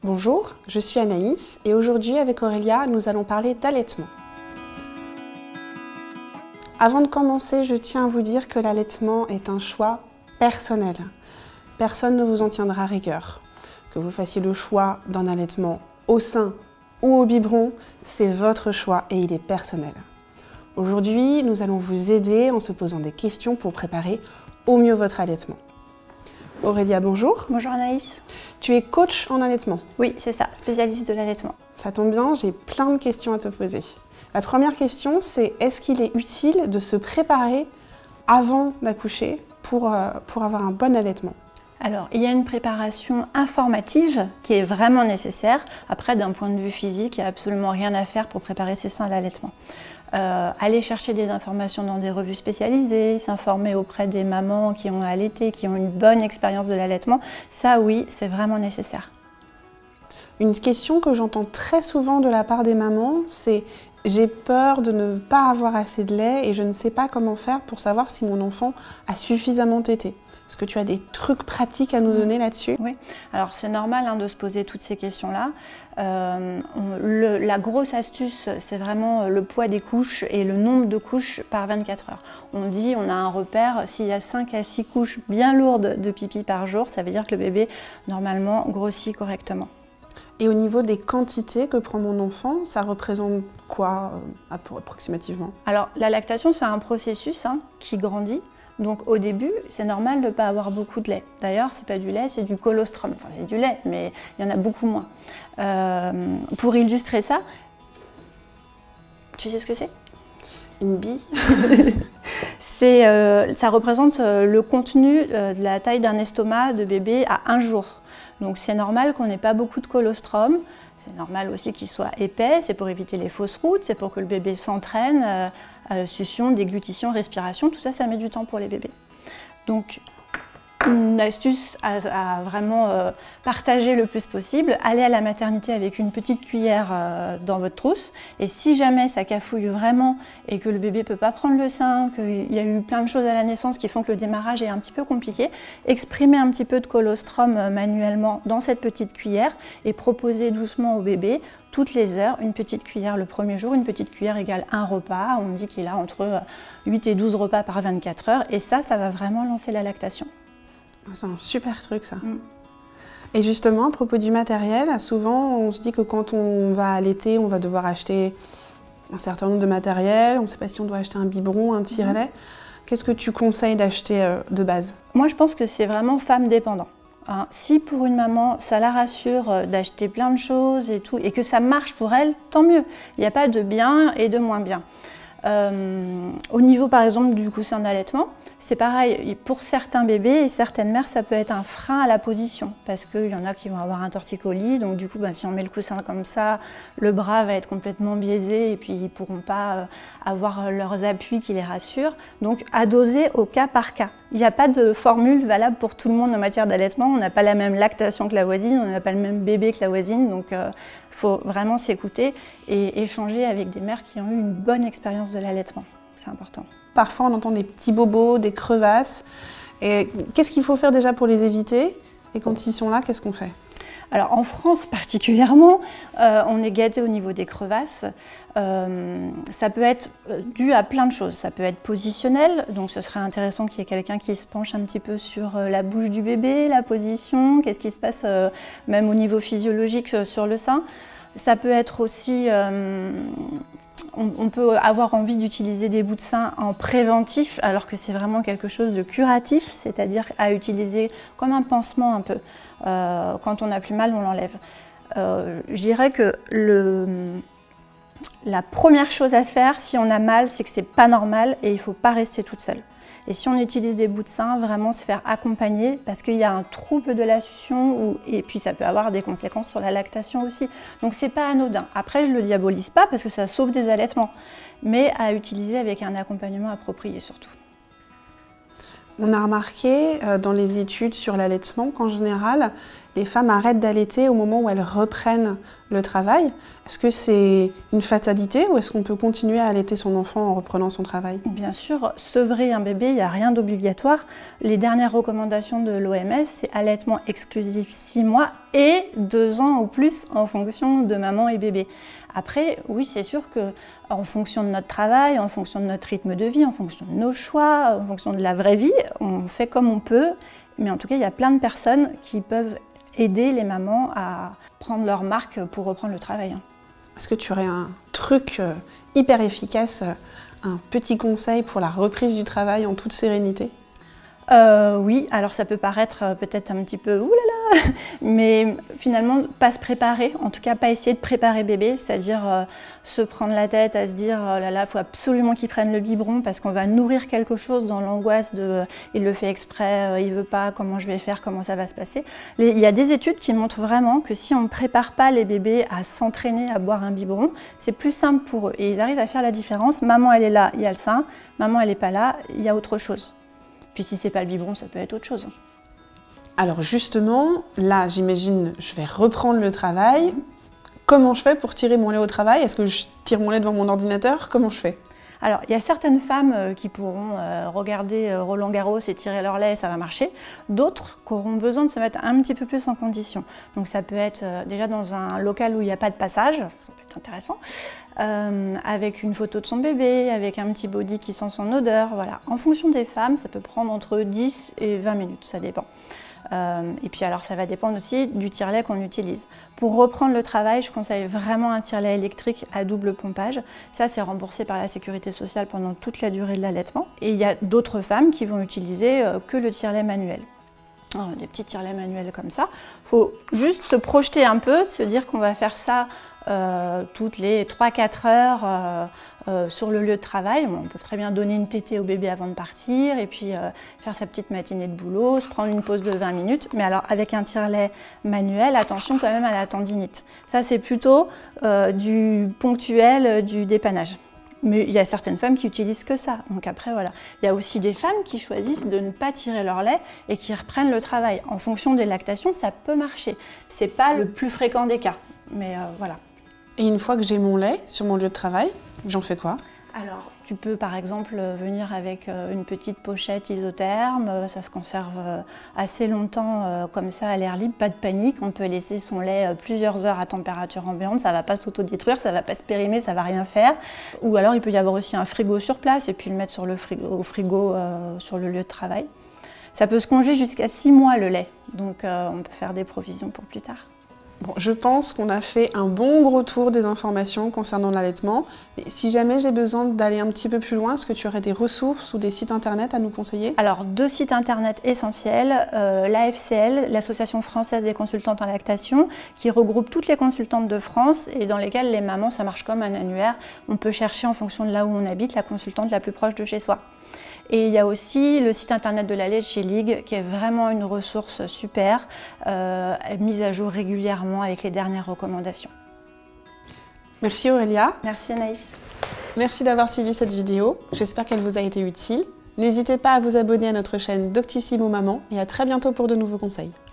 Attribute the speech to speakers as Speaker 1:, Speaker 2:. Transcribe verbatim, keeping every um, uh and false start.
Speaker 1: Bonjour, je suis Anaïs et aujourd'hui avec Aurélia, nous allons parler d'allaitement. Avant de commencer, je tiens à vous dire que l'allaitement est un choix personnel. Personne ne vous en tiendra rigueur. Que vous fassiez le choix d'un allaitement au sein ou au biberon, c'est votre choix et il est personnel. Aujourd'hui, nous allons vous aider en se posant des questions pour préparer au mieux votre allaitement. Aurélia, bonjour.
Speaker 2: Bonjour Anaïs.
Speaker 1: Tu es coach en allaitement.
Speaker 2: Oui, c'est ça, spécialiste de l'allaitement.
Speaker 1: Ça tombe bien, j'ai plein de questions à te poser. La première question, c'est est-ce qu'il est utile de se préparer avant d'accoucher pour, euh, pour avoir un bon allaitement?
Speaker 2: Alors, il y a une préparation informative qui est vraiment nécessaire. Après, d'un point de vue physique, il n'y a absolument rien à faire pour préparer ses seins à l'allaitement. Euh, aller chercher des informations dans des revues spécialisées, s'informer auprès des mamans qui ont allaité, qui ont une bonne expérience de l'allaitement, ça oui, c'est vraiment nécessaire.
Speaker 1: Une question que j'entends très souvent de la part des mamans, c'est « j'ai peur de ne pas avoir assez de lait et je ne sais pas comment faire pour savoir si mon enfant a suffisamment tété ». Est-ce que tu as des trucs pratiques à nous donner là-dessus?
Speaker 2: Oui, alors c'est normal hein, de se poser toutes ces questions-là. Euh, le, la grosse astuce, c'est vraiment le poids des couches et le nombre de couches par vingt-quatre heures. On dit, on a un repère, s'il y a cinq à six couches bien lourdes de pipi par jour, ça veut dire que le bébé, normalement, grossit correctement.
Speaker 1: Et au niveau des quantités que prend mon enfant, ça représente quoi euh, approximativement?
Speaker 2: Alors, la lactation, c'est un processus hein, qui grandit. Donc au début, c'est normal de ne pas avoir beaucoup de lait. D'ailleurs, c'est pas du lait, c'est du colostrum. Enfin, c'est du lait, mais il y en a beaucoup moins. Euh, pour illustrer ça, tu sais ce que c'est?
Speaker 1: Une bille.
Speaker 2: c'est, euh, ça représente euh, le contenu euh, de la taille d'un estomac de bébé à un jour. Donc c'est normal qu'on n'ait pas beaucoup de colostrum. C'est normal aussi qu'il soit épais, c'est pour éviter les fausses routes, c'est pour que le bébé s'entraîne, euh, euh, succion, déglutition, respiration, tout ça, ça met du temps pour les bébés. Donc, une astuce à, à vraiment euh, partager le plus possible, aller à la maternité avec une petite cuillère euh, dans votre trousse, et si jamais ça cafouille vraiment et que le bébé ne peut pas prendre le sein, qu'il y a eu plein de choses à la naissance qui font que le démarrage est un petit peu compliqué, exprimez un petit peu de colostrum manuellement dans cette petite cuillère et proposez doucement au bébé toutes les heures, une petite cuillère le premier jour, une petite cuillère égale un repas, on dit qu'il a entre huit et douze repas par vingt-quatre heures, et ça, ça va vraiment lancer la lactation.
Speaker 1: C'est un super truc ça.
Speaker 2: Mm.
Speaker 1: Et justement, à propos du matériel, souvent on se dit que quand on va allaiter, on va devoir acheter un certain nombre de matériel, on ne sait pas si on doit acheter un biberon, un tire-lait. Mm. Qu'est-ce que tu conseilles d'acheter euh, de base?
Speaker 2: Moi je pense que c'est vraiment femme dépendant. Hein, si pour une maman, ça la rassure euh, d'acheter plein de choses et tout, et que ça marche pour elle, tant mieux. Il n'y a pas de bien et de moins bien. Euh, au niveau par exemple du coussin d'allaitement, c'est pareil, pour certains bébés et certaines mères, ça peut être un frein à la position parce qu'il y en a qui vont avoir un torticolis, donc du coup, ben, si on met le coussin comme ça, le bras va être complètement biaisé et puis ils ne pourront pas euh, avoir leurs appuis qui les rassurent. Donc à doser au cas par cas. Il n'y a pas de formule valable pour tout le monde en matière d'allaitement, on n'a pas la même lactation que la voisine, on n'a pas le même bébé que la voisine, donc il euh, faut vraiment s'écouter et échanger avec des mères qui ont eu une bonne expérience de l'allaitement, c'est important.
Speaker 1: Parfois, on entend des petits bobos, des crevasses. Et qu'est-ce qu'il faut faire déjà pour les éviter? Et quand ils sont là, qu'est-ce qu'on fait?
Speaker 2: Alors en France particulièrement, euh, on est gâté au niveau des crevasses. Euh, ça peut être dû à plein de choses. Ça peut être positionnel, donc ce serait intéressant qu'il y ait quelqu'un qui se penche un petit peu sur la bouche du bébé, la position, qu'est-ce qui se passe euh, même au niveau physiologique euh, sur le sein. Ça peut être aussi... Euh, On peut avoir envie d'utiliser des bouts de sein en préventif alors que c'est vraiment quelque chose de curatif, c'est-à-dire à utiliser comme un pansement un peu. Euh, quand on a plus mal, on l'enlève. Euh, je dirais que le, la première chose à faire si on a mal, c'est que c'est pas normal et il ne faut pas rester toute seule. Et si on utilise des bouts de sein, vraiment se faire accompagner parce qu'il y a un trouble de la succion ou, et puis ça peut avoir des conséquences sur la lactation aussi. Donc c'est pas anodin. Après, je le diabolise pas parce que ça sauve des allaitements, mais à utiliser avec un accompagnement approprié surtout.
Speaker 1: On a remarqué euh, dans les études sur l'allaitement qu'en général, les femmes arrêtent d'allaiter au moment où elles reprennent le travail. Est-ce que c'est une fatalité ou est-ce qu'on peut continuer à allaiter son enfant en reprenant son travail?
Speaker 2: Bien sûr, sevrer un bébé, il n'y a rien d'obligatoire. Les dernières recommandations de l'O M S, c'est allaitement exclusif six mois et deux ans ou plus en fonction de maman et bébé. Après, oui, c'est sûr que en fonction de notre travail, en fonction de notre rythme de vie, en fonction de nos choix, en fonction de la vraie vie, on fait comme on peut. Mais en tout cas, il y a plein de personnes qui peuvent aider les mamans à prendre leur marque pour reprendre le travail.
Speaker 1: Est-ce que tu aurais un truc hyper efficace, un petit conseil pour la reprise du travail en toute sérénité?
Speaker 2: Euh, oui, alors ça peut paraître peut-être un petit peu oulala, mais finalement pas se préparer, en tout cas pas essayer de préparer bébé, c'est-à-dire euh, se prendre la tête à se dire oh là là, il faut absolument qu'il prenne le biberon parce qu'on va nourrir quelque chose dans l'angoisse de euh, il le fait exprès, euh, il veut pas, comment je vais faire, comment ça va se passer. Les, il y a des études qui montrent vraiment que si on ne prépare pas les bébés à s'entraîner à boire un biberon, c'est plus simple pour eux et ils arrivent à faire la différence. Maman elle est là, il y a le sein, maman elle n'est pas là, il y a autre chose. Puis si c'est pas le biberon, ça peut être autre chose.
Speaker 1: Alors justement, là, j'imagine, je vais reprendre le travail. Comment je fais pour tirer mon lait au travail? Est-ce que je tire mon lait devant mon ordinateur? Comment je fais?
Speaker 2: Alors, il y a certaines femmes qui pourront regarder Roland Garros et tirer leur lait, ça va marcher. D'autres qui auront besoin de se mettre un petit peu plus en condition. Donc ça peut être déjà dans un local où il n'y a pas de passage, ça peut être intéressant, euh, avec une photo de son bébé, avec un petit body qui sent son odeur, voilà. En fonction des femmes, ça peut prendre entre dix et vingt minutes, ça dépend. Euh, et puis alors ça va dépendre aussi du tire-lait qu'on utilise. Pour reprendre le travail, je conseille vraiment un tire-lait électrique à double pompage. Ça c'est remboursé par la sécurité sociale pendant toute la durée de l'allaitement. Et il y a d'autres femmes qui vont utiliser euh, que le tire-lait manuel. Alors, des petits tire-lait manuels comme ça. Il faut juste se projeter un peu, se dire qu'on va faire ça euh, toutes les trois à quatre heures euh, euh, sur le lieu de travail. Bon, on peut très bien donner une tétée au bébé avant de partir et puis euh, faire sa petite matinée de boulot, se prendre une pause de vingt minutes. Mais alors avec un tire-lait manuel, attention quand même à la tendinite. Ça c'est plutôt euh, du ponctuel, du dépannage. Mais il y a certaines femmes qui utilisent que ça. Donc après, voilà. Il y a aussi des femmes qui choisissent de ne pas tirer leur lait et qui reprennent le travail. En fonction des lactations, ça peut marcher. C'est pas le plus fréquent des cas, mais euh, voilà.
Speaker 1: Et une fois que j'ai mon lait sur mon lieu de travail, j'en fais quoi?
Speaker 2: Alors, tu peux par exemple venir avec une petite pochette isotherme, ça se conserve assez longtemps comme ça à l'air libre, pas de panique, on peut laisser son lait plusieurs heures à température ambiante, ça ne va pas s'autodétruire, ça ne va pas se périmer, ça ne va rien faire. Ou alors il peut y avoir aussi un frigo sur place et puis le mettre sur le frigo, au frigo euh, sur le lieu de travail. Ça peut se congeler jusqu'à six mois le lait, donc euh, on peut faire des provisions pour plus tard.
Speaker 1: Bon, je pense qu'on a fait un bon gros tour des informations concernant l'allaitement. Mais si jamais j'ai besoin d'aller un petit peu plus loin, est-ce que tu aurais des ressources ou des sites internet à nous conseiller?
Speaker 2: Alors, deux sites internet essentiels, euh, l'A F C L, l'Association française des consultantes en lactation, qui regroupe toutes les consultantes de France et dans lesquelles les mamans, ça marche comme un annuaire. On peut chercher en fonction de là où on habite la consultante la plus proche de chez soi. Et il y a aussi le site internet de la Leche League qui est vraiment une ressource super, euh, mise à jour régulièrement avec les dernières recommandations.
Speaker 1: Merci Aurélia.
Speaker 2: Merci Anaïs.
Speaker 1: Merci d'avoir suivi cette vidéo, j'espère qu'elle vous a été utile. N'hésitez pas à vous abonner à notre chaîne Doctissimo Maman et à très bientôt pour de nouveaux conseils.